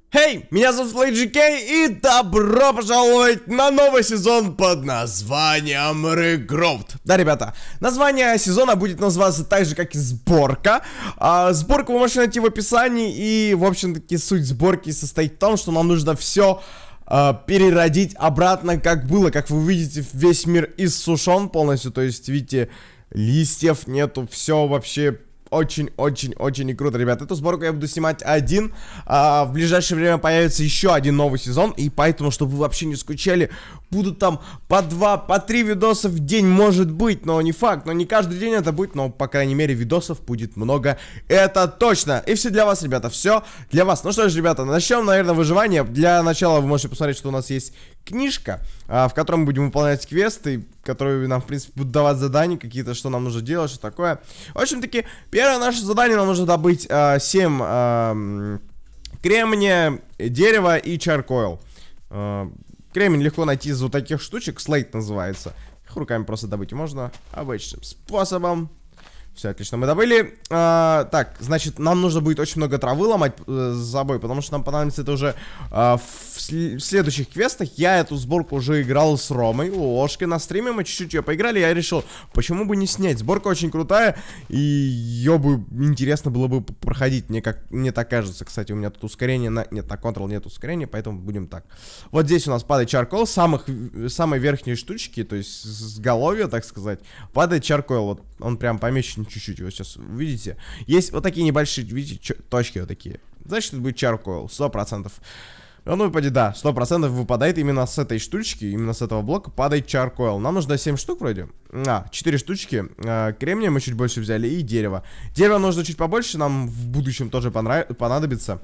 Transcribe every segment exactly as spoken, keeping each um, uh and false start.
Хей, hey, меня зовут FlyGK и добро пожаловать на новый сезон под названием Regrowth. Да, ребята, название сезона будет называться так же, как и сборка. а, Сборку вы можете найти в описании. И, в общем-таки, суть сборки состоит в том, что нам нужно все а, переродить обратно, как было. Как вы видите, весь мир иссушен полностью. То есть, видите, листьев нету, все вообще... Очень-очень-очень круто, ребят. Эту сборку я буду снимать один. а, В ближайшее время появится еще один новый сезон. И поэтому, чтобы вы вообще не скучали, будут там по два, по три видоса в день, может быть. Но не факт, но не каждый день это будет. Но, по крайней мере, видосов будет много. Это точно. И все для вас, ребята, все для вас. Ну что ж, ребята, начнем, наверное, выживание. Для начала вы можете посмотреть, что у нас есть книжка, а, в которой мы будем выполнять квесты, которые нам, в принципе, будут давать задания какие-то, что нам нужно делать, что такое. В общем-таки, первое наше задание: нам нужно добыть а, семь а, кремния, дерева и чаркойл. а, Кремень легко найти из вот таких штучек, слейт называется. Их руками просто добыть можно обычным способом. Все, отлично, мы добыли. а, Так, значит, нам нужно будет очень много травы ломать э, с собой, потому что нам понадобится это уже а, в, сл в следующих квестах. Я эту сборку уже играл с Ромой, ложкой на стриме, мы чуть-чуть ее поиграли. Я решил, почему бы не снять. Сборка очень крутая, и ее бы интересно было бы проходить. Мне, как, мне так кажется. Кстати, у меня тут ускорение на... Нет, на Ctrl нет ускорения, поэтому будем так. Вот здесь у нас падает чаркойл, самых, самой верхней штучки, то есть с головья, так сказать, падает чаркойл. Вот он прям помечен чуть-чуть, вот сейчас видите. Есть вот такие небольшие, видите, точки вот такие. Значит, это будет чаркойл, сто процентов. Ну, выпадет, да, сто процентов выпадает именно с этой штучки, именно с этого блока падает чаркойл. Нам нужно семь штук вроде. А, четыре штучки. а, Кремния мы чуть больше взяли и дерево. Дерево нужно чуть побольше, нам в будущем тоже понадобится.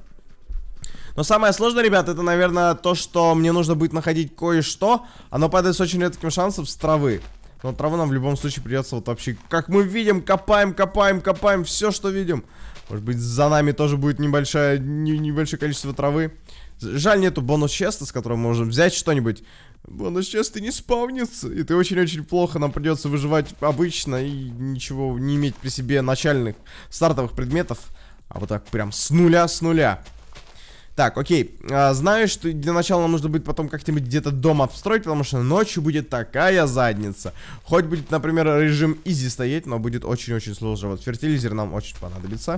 Но самое сложное, ребят, это, наверное, то, что мне нужно будет находить кое-что. Оно падает с очень редким шансом с травы. Но траву нам в любом случае придется вот вообще, как мы видим, копаем, копаем, копаем, все, что видим. Может быть, за нами тоже будет небольшое, не, небольшое количество травы. Жаль, нету бонус-честа, с которым мы можем взять что-нибудь. Бонус-честы не спавнится. И это очень-очень плохо. Нам придется выживать обычно и ничего не иметь при себе начальных стартовых предметов. А вот так прям с нуля, с нуля. Так, окей, а, знаю, что для начала нам нужно будет потом как-нибудь где-то дом обстроить, потому что ночью будет такая задница. Хоть будет, например, режим изи стоять, но будет очень-очень сложно. Вот фертилизер нам очень понадобится.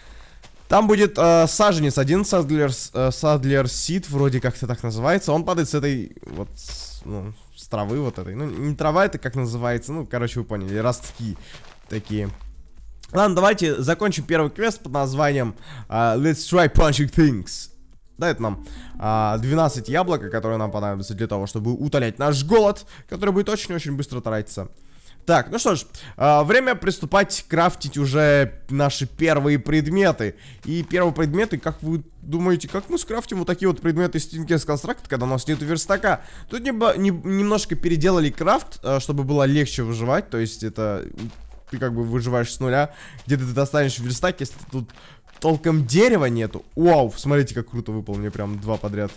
Там будет э, саженец один, Садлер, э, Садлер Сид, вроде как-то так называется. Он падает с этой, вот, с, ну, с травы вот этой. Ну, не трава это как называется, ну, короче, вы поняли, ростки такие. Ладно, давайте закончим первый квест под названием uh, Let's try punching things. Дает нам а, двенадцать яблок, которые нам понадобятся для того, чтобы утолять наш голод, который будет очень-очень быстро тратиться. Так, ну что ж, а, время приступать крафтить уже наши первые предметы. И первые предметы, как вы думаете, как мы скрафтим вот такие вот предметы из Tinker's Construct, когда у нас нету верстака? Тут не, не, немножко переделали крафт, а, чтобы было легче выживать. То есть это... Ты как бы выживаешь с нуля. Где-то ты достанешь верстак, если тут толком дерева нету. Вау, смотрите, как круто выпал. Мне прям два подряд.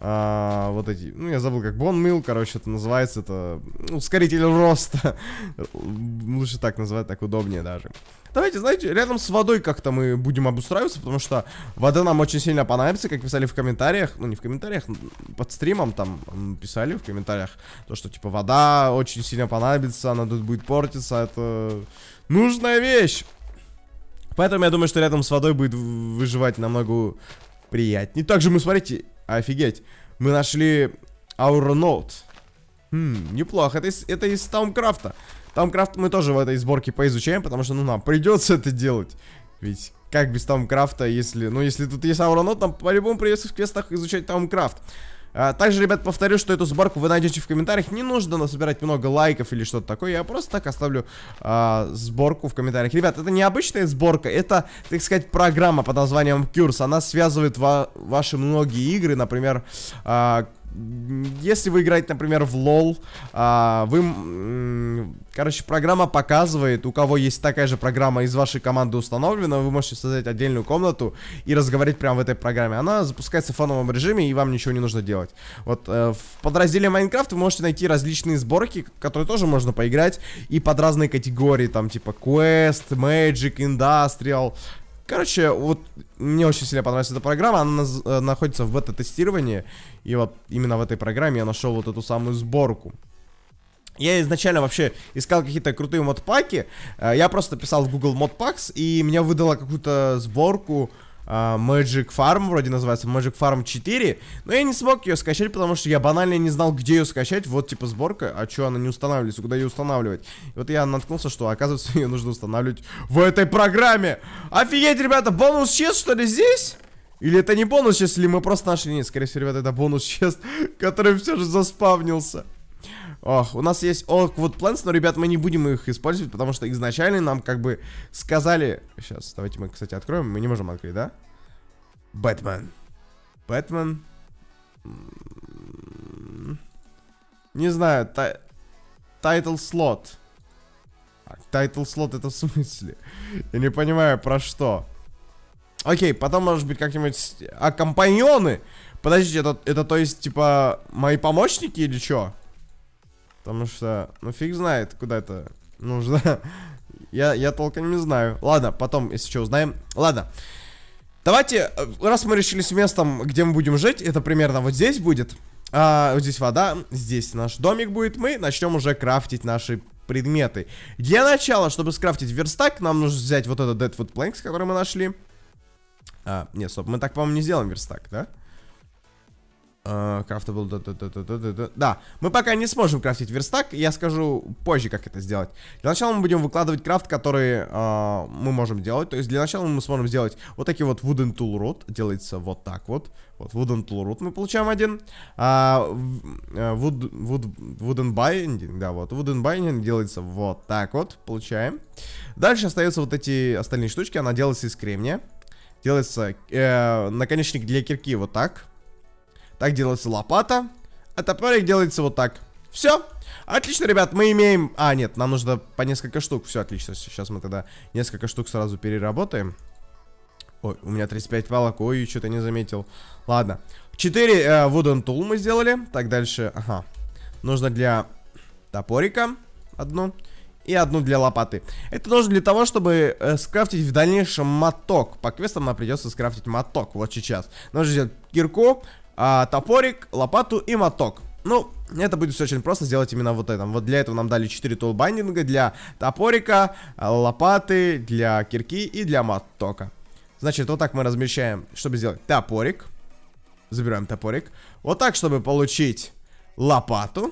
а, Вот эти, ну я забыл, как Bone Meal, короче, это называется. Это ускоритель роста. Лучше так называть, так удобнее даже. Давайте, знаете, рядом с водой как-то мы будем обустраиваться, потому что вода нам очень сильно понадобится, как писали в комментариях. Ну не в комментариях, под стримом там писали в комментариях. То, что типа вода очень сильно понадобится, она тут будет портиться. Это нужная вещь. Поэтому я думаю, что рядом с водой будет выживать намного приятнее. Также мы, смотрите, офигеть, мы нашли Auranote. Хм, неплохо, это из, это из Towncraft. Towncraft мы тоже в этой сборке поизучаем, потому что, ну, нам придется это делать. Ведь как без Towncraft, если, ну, если тут есть Auranote, нам по-любому придется в квестах изучать Towncraft. А, также, ребят, повторю, что эту сборку вы найдете в комментариях. Не нужно насобирать много лайков или что-то такое. Я просто так оставлю а, сборку в комментариях. Ребят, это не обычная сборка, это, так сказать, программа под названием Curse. Она связывает ва ваши многие игры, например... А, если вы играете, например, в лол, а, вы, короче, программа показывает, у кого есть такая же программа из вашей команды установлена, вы можете создать отдельную комнату и разговаривать прямо в этой программе. Она запускается в фоновом режиме, и вам ничего не нужно делать. Вот э, в подразделе Майнкрафт вы можете найти различные сборки, которые тоже можно поиграть, и под разные категории, там, типа Quest, Magic, Industrial. Короче, вот мне очень сильно понравилась эта программа. Она наз- находится в бета-тестировании. И вот именно в этой программе я нашел вот эту самую сборку. Я изначально вообще искал какие-то крутые модпаки. Я просто писал в Google Modpacks, и мне выдало какую-то сборку uh, Magic Farm, вроде называется Magic Farm четыре. Но я не смог ее скачать, потому что я банально не знал, где ее скачать. Вот типа сборка, а что она не устанавливается, куда ее устанавливать. И вот я наткнулся, что оказывается ее нужно устанавливать в этой программе. Офигеть, ребята, бонус чест, что ли, здесь? Или это не бонус чест, или мы просто нашли? Нет, скорее всего, ребята, это бонус чест, который все же заспавнился. Ох, у нас есть Oakwood Plants, но, ребят, мы не будем их использовать, потому что изначально нам как бы сказали... Сейчас, давайте мы, кстати, откроем. Мы не можем открыть, да? Бэтмен. Бэтмен. Не знаю, тай... Title slot. Title slot это в смысле? Я не понимаю, про что. Окей, потом, может быть, как-нибудь... А компаньоны? Подождите, это, это то есть, типа, мои помощники или что? Потому что, ну фиг знает, куда это нужно. я, я толком не знаю. Ладно, потом, если что, узнаем. Ладно. Давайте, раз мы решили с местом, где мы будем жить, это примерно вот здесь будет. А, вот здесь вода, здесь наш домик будет. Мы начнем уже крафтить наши предметы. Для начала, чтобы скрафтить верстак, нам нужно взять вот этот Deadwood Planks, который мы нашли. А, нет, стоп, мы так, по-моему, не сделаем верстак, да? Крафтабл, да, да, да, да, да, да. Да, мы пока не сможем крафтить верстак. Я скажу позже, как это сделать. Для начала мы будем выкладывать крафт, который э, мы можем делать. То есть для начала мы сможем сделать вот такие вот wooden tool root. Делается вот так вот. Вот wooden tool root мы получаем один. А, wood, wood, wooden binding, да, вот wooden binding делается вот так вот. Получаем. Дальше остаются вот эти остальные штучки. Она делается из кремния. Делается э, наконечник для кирки вот так. Так делается лопата, а топорик делается вот так. Все. Отлично, ребят, мы имеем... А, нет, нам нужно по несколько штук. Все, отлично. Сейчас мы тогда несколько штук сразу переработаем. Ой, у меня тридцать пять палок. Ой, что-то не заметил. Ладно. четыре э, wooden tool мы сделали. Так, дальше. Ага. Нужно для топорика одну. И одну для лопаты. Это нужно для того, чтобы э, скрафтить в дальнейшем моток. По квестам нам придется скрафтить моток. Вот сейчас. Нужно взять кирку, а, топорик, лопату и моток. Ну, это будет все очень просто сделать именно вот это. Вот для этого нам дали четыре тулбайндинга. Для топорика, лопаты, для кирки и для мотока. Значит, вот так мы размещаем, чтобы сделать топорик. Забираем топорик. Вот так, чтобы получить лопату.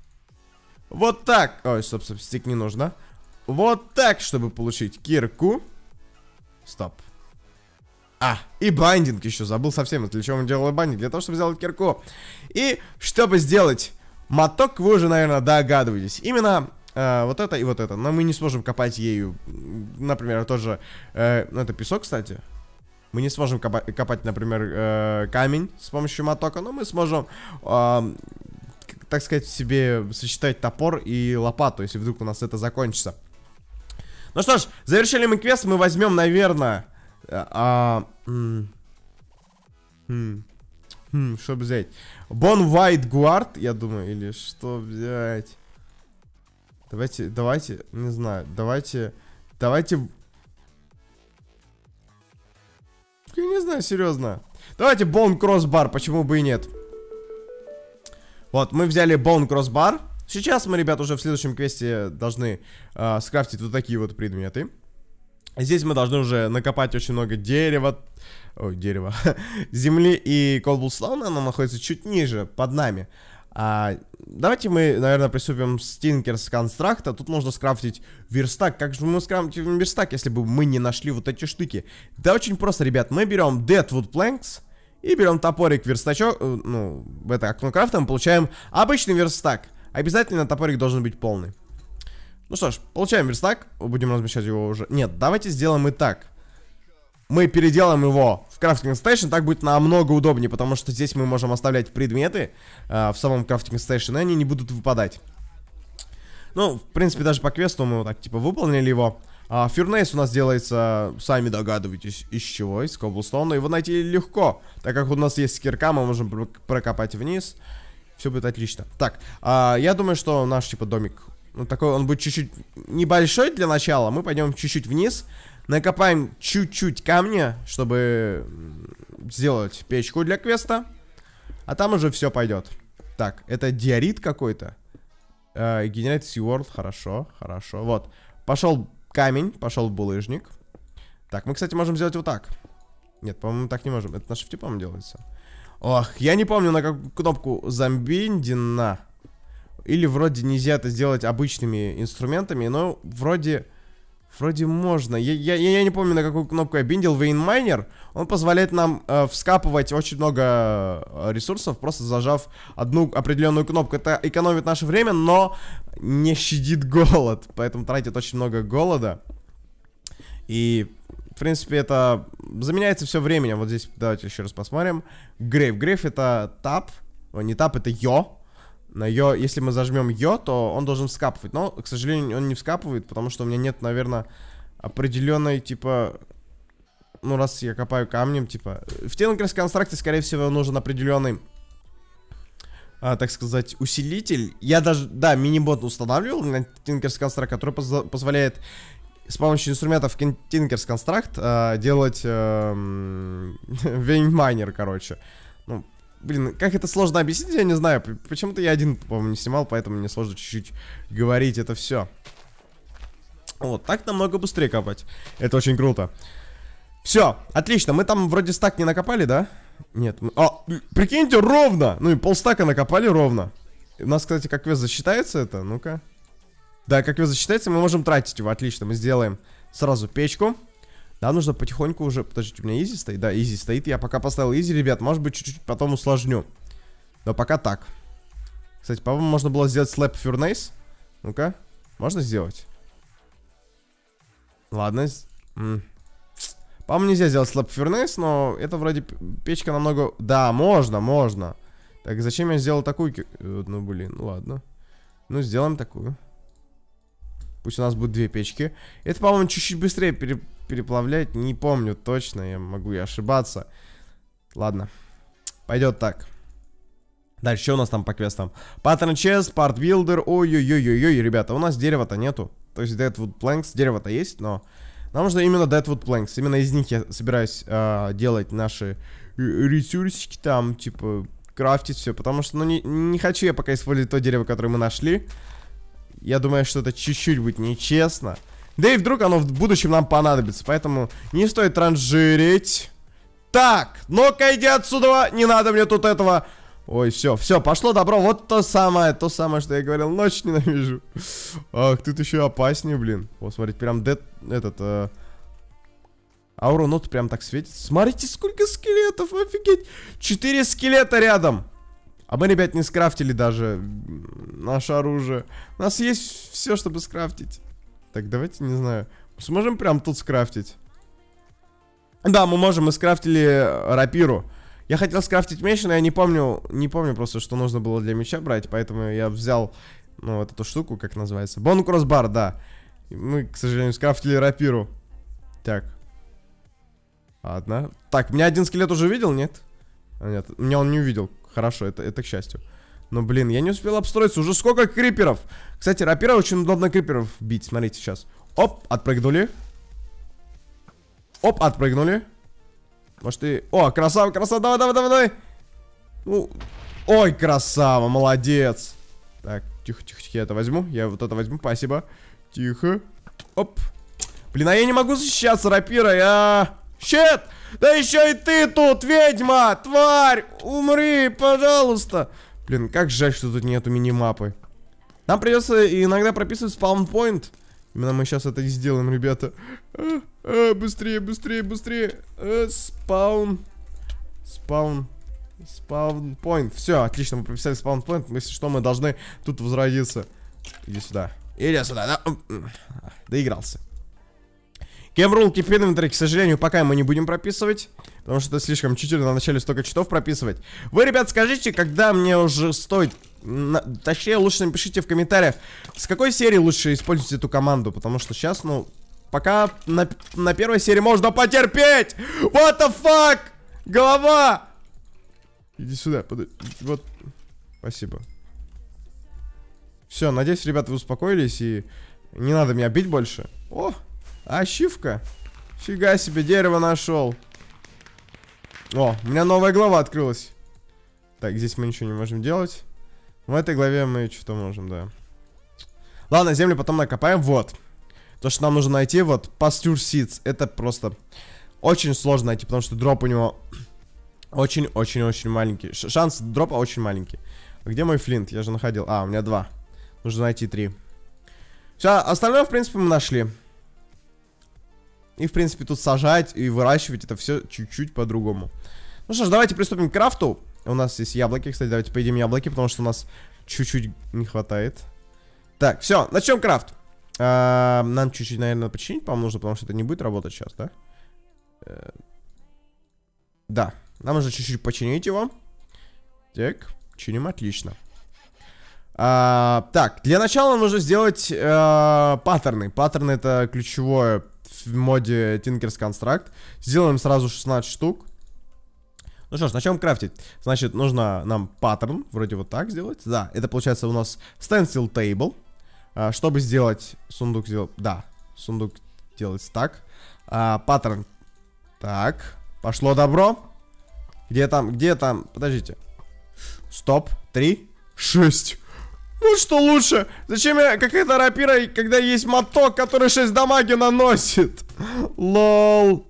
Вот так. Ой, стоп, стоп, стик не нужно. Вот так, чтобы получить кирку. Стоп. А, и бандинг еще, забыл совсем. Для чего мы делали бандинг? Для того, чтобы сделать кирку. И чтобы сделать моток, вы уже, наверное, догадываетесь. Именно э, вот это и вот это. Но мы не сможем копать ею. Например, тоже, э, ну это песок, кстати. Мы не сможем копать, копать например, э, камень с помощью мотока. Но мы сможем, э, так сказать, себе сочетать топор и лопату, если вдруг у нас это закончится. Ну что ж, завершили мы квест. Мы возьмем, наверное... А, м, м, м, что взять? Bone White Guard, я думаю, или что взять? Давайте, давайте, не знаю, давайте, давайте. Я не знаю, серьезно. Давайте Bone Crossbar, почему бы и нет? Вот, мы взяли Bone Crossbar. Сейчас мы, ребят, уже в следующем квесте должны э, скрафтить вот такие вот предметы. Здесь мы должны уже накопать очень много дерева. Ой, дерева. Земли и Cobblestone. Оно находится чуть ниже, под нами. а, Давайте мы, наверное, приступим с Tinker's Construct. Тут нужно скрафтить верстак. Как же мы скрафтим верстак, если бы мы не нашли вот эти штуки? Да очень просто, ребят. Мы берем Deadwood Planks и берем топорик, верстачок. Ну, в это окно крафта мы получаем обычный верстак. Обязательно топорик должен быть полный. Ну что ж, получаем верстак. Будем размещать его уже. Нет, давайте сделаем и так. Мы переделаем его в крафтинг стейшн. Так будет намного удобнее, потому что здесь мы можем оставлять предметы э, в самом крафтинг стейшн, и они не будут выпадать. Ну, в принципе, даже по квесту мы вот так, типа, выполнили его. а, Фьюрнейс у нас делается, сами догадываетесь, из чего? Из коблстоуна. Его найти легко, так как у нас есть кирка, мы можем прокопать вниз. Все будет отлично. Так, а, я думаю, что наш, типа, домик... Ну, такой он будет чуть-чуть небольшой для начала. Мы пойдем чуть-чуть вниз. Накопаем чуть-чуть камня, чтобы сделать печку для квеста. А там уже все пойдет. Так, это диорит какой-то. Uh, генерит SeaWorld, хорошо, хорошо. Вот, пошел камень, пошел булыжник. Так, мы, кстати, можем сделать вот так. Нет, по-моему, так не можем. Это на шифте, по-моему, делается. Ох, я не помню, на какую кнопку зомбиндина. Или вроде нельзя это сделать обычными инструментами, но вроде... Вроде можно. Я, я, я не помню, на какую кнопку я биндил. Vein Miner. Он позволяет нам э, вскапывать очень много ресурсов, просто зажав одну определенную кнопку. Это экономит наше время, но не щадит голод. Поэтому тратит очень много голода. И, в принципе, это заменяется все временем. Вот здесь давайте еще раз посмотрим. Грейв. Грейв это тап. О, не тап, это йо. На йо, если мы зажмем йо, то он должен вскапывать. Но, к сожалению, он не вскапывает, потому что у меня нет, наверное, определенной, типа... Ну, раз я копаю камнем, типа... В Tinker's Construct, скорее всего, нужен определенный, а, так сказать, усилитель. Я даже, да, мини-бот устанавливал на Tinker's Construct, который поз позволяет с помощью инструментов Tinker's Construct а, делать а, Vein Miner, короче. Ну... Блин, как это сложно объяснить, я не знаю. Почему-то я один, по-моему, не снимал, поэтому мне сложно чуть-чуть говорить это все. Вот, так намного быстрее копать. Это очень круто. Все, отлично. Мы там вроде стак не накопали, да? Нет. Мы... А, прикиньте, ровно! Ну и полстака накопали ровно. У нас, кстати, как квест засчитается это? Ну-ка. Да, как квест засчитается, мы можем тратить его. Отлично, мы сделаем сразу печку. Да, нужно потихоньку уже... Подождите, у меня изи стоит? Да, изи стоит. Я пока поставил изи, ребят. Может быть, чуть-чуть потом усложню. Но пока так. Кстати, по-моему, можно было сделать slab furnace. Ну-ка. Можно сделать? Ладно. По-моему, нельзя сделать slab furnace, но это вроде печка намного... Да, можно, можно. Так, зачем я сделал такую... Ну, блин, ладно. Ну, сделаем такую. Пусть у нас будет две печки. Это, по-моему, чуть-чуть быстрее пере... переплавлять. Не помню точно, я могу и ошибаться. Ладно. Пойдет так. Дальше, что у нас там по квестам? Pattern Chest, Part Builder. Ой-ой-ой-ой-ой, ребята, у нас дерева-то нету. То есть Deadwood Planks, дерево-то есть, но нам нужно именно Deadwood Planks. Именно из них я собираюсь э, делать наши ресурсики там, типа, крафтить все. Потому что, ну, не, не хочу я пока использовать то дерево, которое мы нашли. Я думаю, что это чуть-чуть будет нечестно. Да и вдруг оно в будущем нам понадобится. Поэтому не стоит транжирить. Так, ну-ка иди отсюда. Не надо мне тут этого. Ой, все, все, пошло добро. Вот то самое, то самое, что я говорил. Ночь ненавижу. Ах, тут еще опаснее, блин. Вот, смотрите, прям дед, этот э, ауру нот прям так светится. Смотрите, сколько скелетов, офигеть. Четыре скелета рядом. А мы, ребят, не скрафтили даже наше оружие. У нас есть все, чтобы скрафтить. Так, давайте, не знаю, сможем прям тут скрафтить? Да, мы можем, мы скрафтили рапиру. Я хотел скрафтить меч, но я не помню, не помню просто, что нужно было для меча брать. Поэтому я взял, ну, вот эту штуку, как называется. Бон кроссбар, да. И мы, к сожалению, скрафтили рапиру. Так. Ладно. Так, меня один скелет уже видел, нет? А, нет, меня он не увидел. Хорошо, это, это к счастью. Но, блин, я не успел обстроиться. Уже сколько криперов. Кстати, рапира очень удобно криперов бить. Смотрите сейчас. Оп, отпрыгнули. Оп, отпрыгнули. Может и... О, красава, красава, давай, давай, давай, давай. Ну... Ой, красава, молодец. Так, тихо, тихо, тихо, я это возьму. Я вот это возьму, спасибо. Тихо. Оп. Блин, а я не могу защищаться рапирой, а... Щет! Да еще и ты тут, ведьма! Тварь! Умри, пожалуйста! Блин, как жаль, что тут нету минимапы. Нам придется иногда прописывать спаунпоинт. Именно мы сейчас это и сделаем, ребята. А, а, быстрее, быстрее, быстрее. А, спаун. Спаун. Спаунпоинт. Все, отлично, мы прописали спаунпоинт. Если что, мы должны тут возродиться. Иди сюда. Иди сюда, да? Доигрался. Кемрул, keep inventory, к сожалению, пока мы не будем прописывать. Потому что это слишком читерно, на начале столько читов прописывать. Вы, ребят, скажите, когда мне уже стоит... На... Точнее, лучше напишите в комментариях, с какой серии лучше использовать эту команду. Потому что сейчас, ну, пока на, на первой серии можно потерпеть. What the fuck? Голова! Иди сюда, подожди. Вот, спасибо. Все, надеюсь, ребята, вы успокоились и не надо меня бить больше. О! Ачивка. Фига себе, дерево нашел. О, у меня новая глава открылась. Так, здесь мы ничего не можем делать. В этой главе мы что-то можем, да. Ладно, землю потом накопаем. Вот. То, что нам нужно найти, вот, Pasture Seeds. Это просто очень сложно найти, потому что дроп у него очень-очень-очень маленький. Ш шанс дропа очень маленький. А где мой флинт? Я же находил. А, у меня два. Нужно найти три. Все, остальное, в принципе, мы нашли. И, в принципе, тут сажать и выращивать это все чуть-чуть по-другому. Ну что ж, давайте приступим к крафту. У нас есть яблоки, кстати, давайте поедим яблоки, потому что у нас чуть-чуть не хватает. Так, все, начнем крафт. А, нам чуть-чуть, наверное, починить, по-моему, нужно, потому что это не будет работать сейчас, да? Э, да, нам нужно чуть-чуть починить его. Так, чиним, отлично. А, так, для начала нужно сделать э, паттерны. Паттерны — это ключевое в моде Tinker's Construct. Сделаем сразу шестнадцать штук. Ну что ж, начнем крафтить. Значит, нужно нам паттерн, вроде вот так сделать. Да, это получается у нас Stencil Table. А, чтобы сделать сундук, сделать, да, сундук делать так. А, паттерн. Так, пошло добро. Где там, где там, подождите. Стоп, три, шесть. Ну что лучше? Зачем я какая-то рапира, когда есть моток, который шесть дамаги наносит? Лол.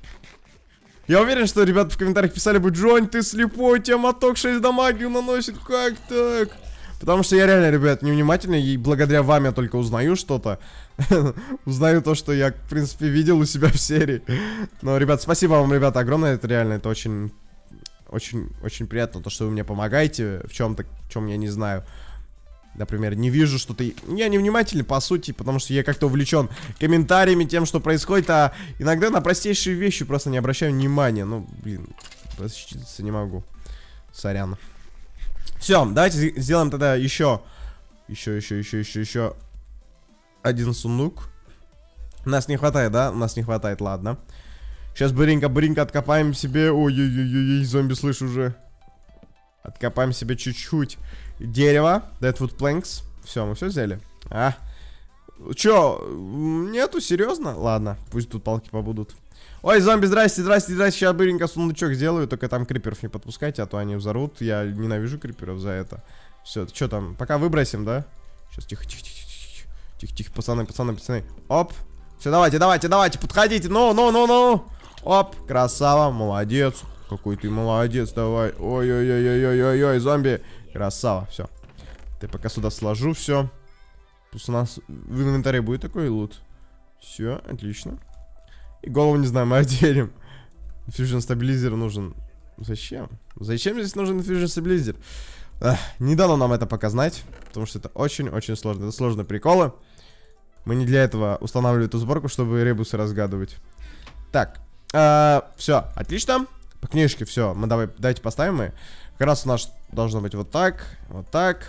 Я уверен, что ребята в комментариях писали бы: Джонь, ты слепой, у тебя моток шесть дамаги наносит, как так? Потому что я реально, ребят, невнимательный, и благодаря вам я только узнаю что-то. Узнаю то, что я, в принципе, видел у себя в серии. Но, ребят, спасибо вам, ребята, огромное, это реально, это очень, очень, очень приятно, то, что вы мне помогаете в чем-то, в чем я не знаю. Например, не вижу что-то... Я невнимательный, по сути, потому что я как-то увлечен комментариями, тем, что происходит, а иногда на простейшие вещи просто не обращаю внимания. Ну, блин, защититься не могу. Сорян. Все, давайте сделаем тогда еще... Еще, еще, еще, еще, еще... Один сундук. У нас не хватает, да? У нас не хватает, ладно. Сейчас быренько-быренько откопаем себе... Ой-ой-ой-ой, зомби слышу уже. Откопаем себе чуть-чуть дерево. Deadwood Planks. Все, мы все взяли. А? Че? Нету, серьезно? Ладно, пусть тут палки побудут. Ой, зомби, здрасте, здрасте, здрасте. Сейчас быренько сундучок сделаю. Только там криперов не подпускайте, а то они взорвут. Я ненавижу криперов за это. Все, что там? Пока выбросим, да? Сейчас, тихо, тихо, тихо, тихо. Тихо, тихо, пацаны, пацаны, пацаны. Оп. Все, давайте, давайте, давайте, подходите. Ну, ну, ну, ну. Оп, красава, молодец. Какой ты молодец, давай. Ой-ой-ой-ой-ой-ой, зомби. Красава, все. Ты пока сюда сложу, все. Пусть у нас в инвентаре будет такой лут. Все, отлично. И голову, не знаю, мы оденем. Fusion стабилизер нужен. Зачем? Зачем здесь нужен Fusion стабилизер? Эх, не дано нам это пока знать, потому что это очень-очень сложно. Это сложные приколы. Мы не для этого устанавливали эту сборку, чтобы ребусы разгадывать. Так, э, все, отлично. По книжке все, мы давай, давайте поставим мы. Как раз у нас должно быть вот так, вот так.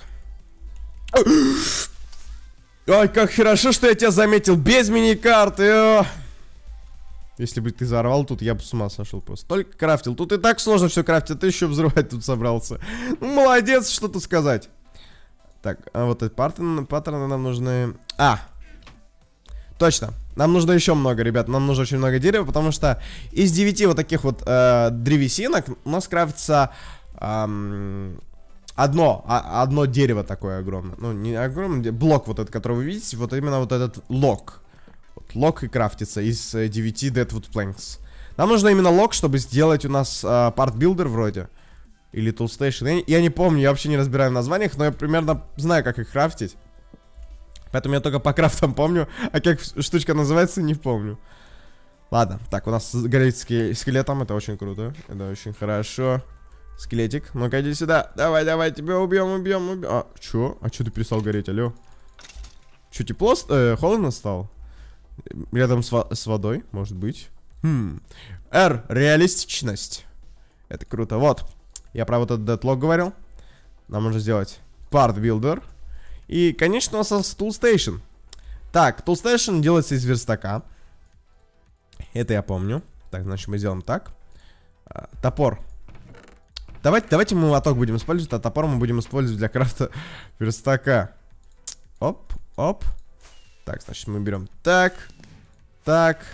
Ой, как хорошо, что я тебя заметил без мини-карты. Если бы ты взорвал тут, я бы с ума сошел просто. Только крафтил, тут и так сложно все крафтить, а ты еще взрывать тут собрался. Ну, молодец, что тут сказать. Так, а вот эти паттерны, паттерны нам нужны. А, точно. Нам нужно еще много, ребят, нам нужно очень много дерева, потому что из девяти вот таких вот э, древесинок у нас крафтится э, одно, а, одно дерево такое огромное. Ну, не огромное, блок вот этот, который вы видите, вот именно вот этот лог. Вот лог и крафтится из э, девяти Deadwood Planks. Нам нужно именно лог, чтобы сделать у нас э, Part Builder вроде. Или Tool Station. Я, я не помню, я вообще не разбираю в названиях, но я примерно знаю, как их крафтить. Поэтому я только по крафтам помню, а как штучка называется, не помню. Ладно, так, у нас горит скелетом, это очень круто. Это очень хорошо. Скелетик, ну-ка иди сюда. Давай, давай, тебя убьем, убьем, убьем. А, чё? А чё ты перестал гореть, алё? Чё, тепло, э, холодно стало? Рядом с, во с водой, может быть. Хм. R, реалистичность. Это круто, вот. Я про вот этот дедлог говорил. Нам нужно сделать Part Builder. И, конечно, у нас Tool Station. Так, Tool Station делается из верстака. Это я помню. Так, значит, мы сделаем так. а, Топор. Давайте, давайте мы молоток будем использовать, а топор мы будем использовать для крафта верстака. Оп, оп. Так, значит, мы берем так, так,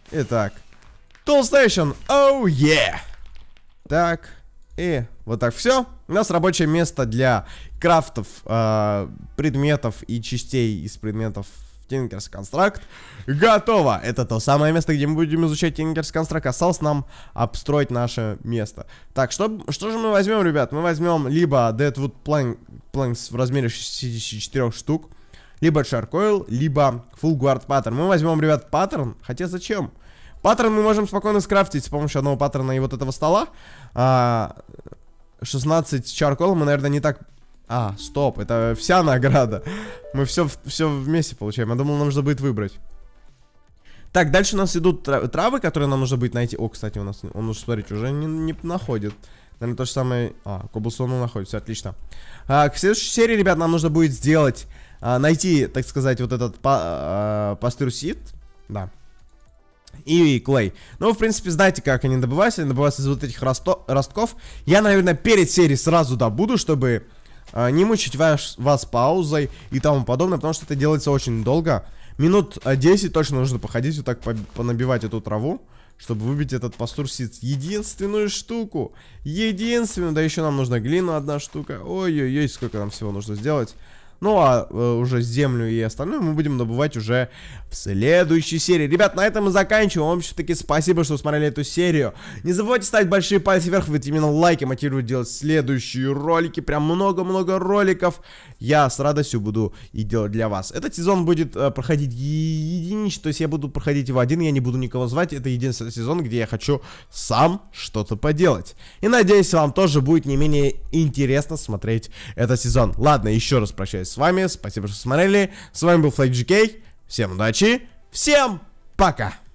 Итак, Toolstation, oh yeah. Так, и вот так все. У нас рабочее место для крафтов, э, предметов и частей из предметов Tinker's Construct готово. Это то самое место, где мы будем изучать Tinker's Construct. Осталось нам обстроить наше место. Так, что, что же мы возьмем, ребят? Мы возьмем либо Deadwood plank, Planks в размере шестидесяти четырёх штук, либо Charcoal, либо Full Guard Pattern. Мы возьмем, ребят, паттерн. Хотя зачем? Паттерн мы можем спокойно скрафтить с помощью одного паттерна и вот этого стола. А, шестнадцать Charcoal мы, наверное, не так... А, стоп, это вся награда. Мы все, все вместе получаем. Я думал, нам нужно будет выбрать. Так, дальше у нас идут травы, которые нам нужно будет найти. О, кстати, у нас, он уже, смотрите, уже не, не находит. Наверное, то же самое... А, Коблстоун он находит, все отлично. А, к следующей серии, ребят, нам нужно будет сделать... А, найти, так сказать, вот этот а, пастырсит. Да. И клей. Ну, в принципе, знаете, как они добываются. Они добываются из вот этих росто ростков. Я, наверное, перед серией сразу добуду, чтобы... не мучить ваш, вас паузой и тому подобное, потому что это делается очень долго. Минут десять точно нужно походить, вот так по понабивать эту траву, чтобы выбить этот пастурсит. Единственную штуку. Единственную. Да еще нам нужна глина одна штука. Ой-ой-ой, сколько нам всего нужно сделать. Ну, а э, уже землю и остальное мы будем добывать уже в следующей серии. Ребят, на этом мы заканчиваем. Вам все-таки спасибо, что смотрели эту серию. Не забывайте ставить большие пальцы вверх, ведь именно лайки мотивируют делать следующие ролики. Прям много-много роликов я с радостью буду и делать для вас. Этот сезон будет э, проходить единичный, то есть я буду проходить его один, я не буду никого звать. Это единственный сезон, где я хочу сам что-то поделать. И надеюсь, вам тоже будет не менее интересно смотреть этот сезон. Ладно, еще раз прощаюсь с вами, спасибо, что смотрели. С вами был FlyGK, всем удачи, всем пока!